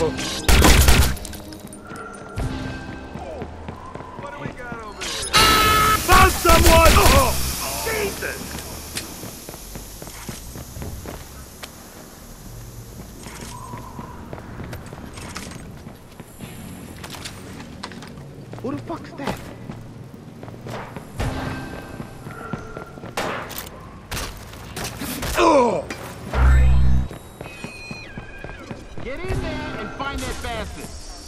What do we got over here? Found someone! Oh, Jesus! Who the fuck's that? Oh! Get in there and find that bastard.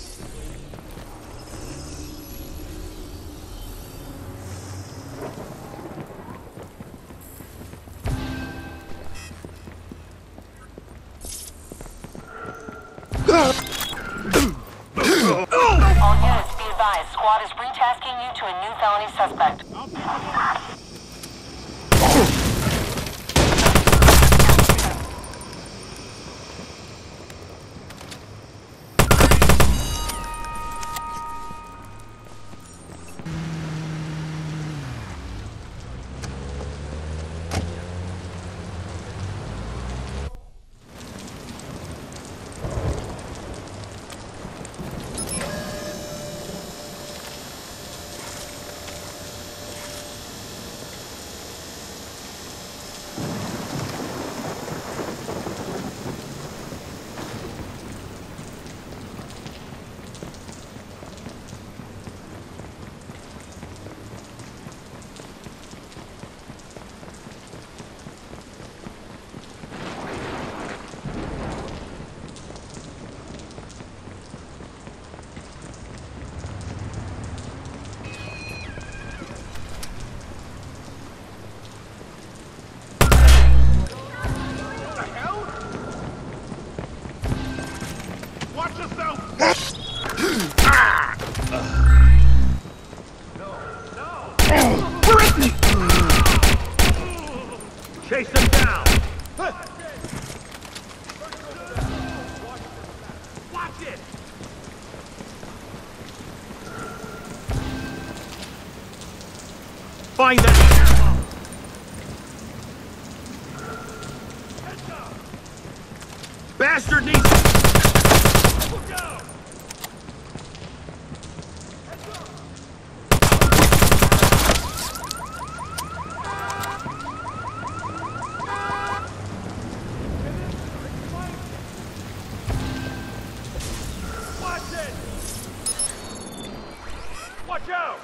All units, be advised. Squad is retasking you to a new felony suspect. Chase them down! Watch it! Find that ammo! Bastard needs... Look out! Watch out!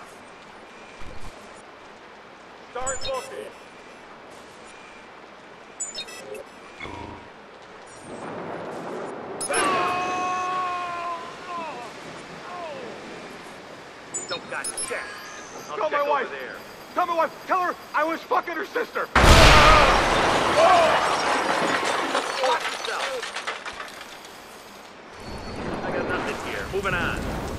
Start looking. Don't got check. Tell my wife. There. Tell my wife. Tell her I was fucking her sister. Watch yourself. I got nothing here. Moving on.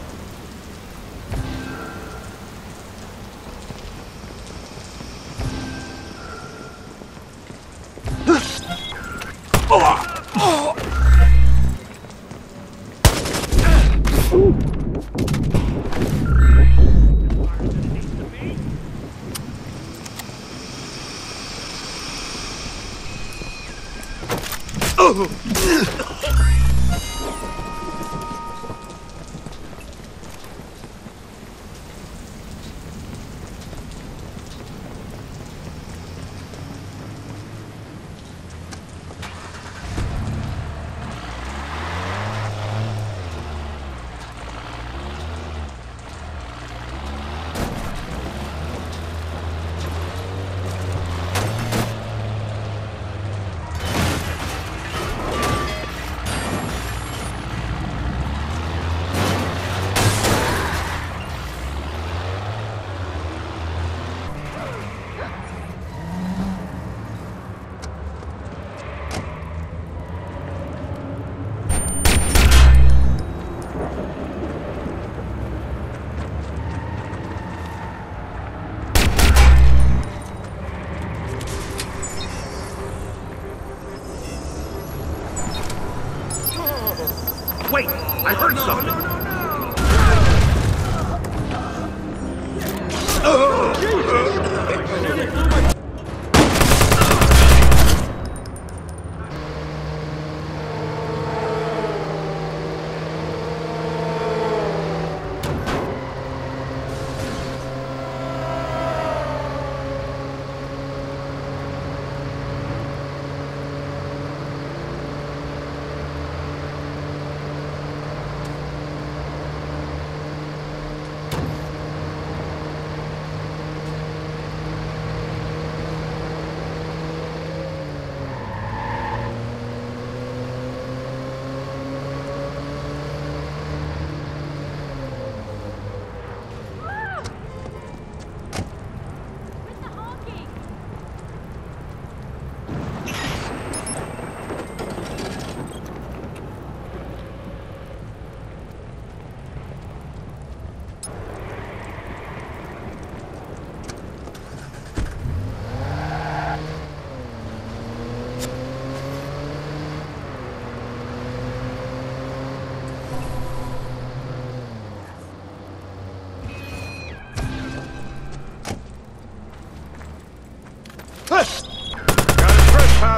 Wait! I heard something!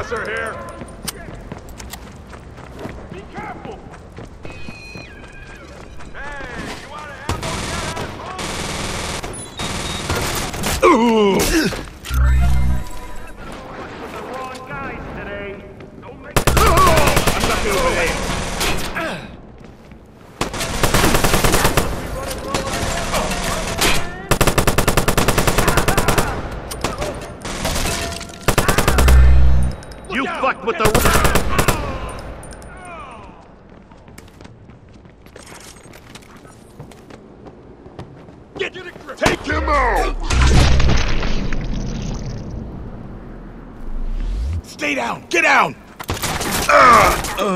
suppressor here. Be careful! Hey, you want an ammo yet, asshole? Ooh! With the wrong guys today. Don't make I'm not gonna obey. You fucked with the... Get a grip! Take him out! Stay down! Get down!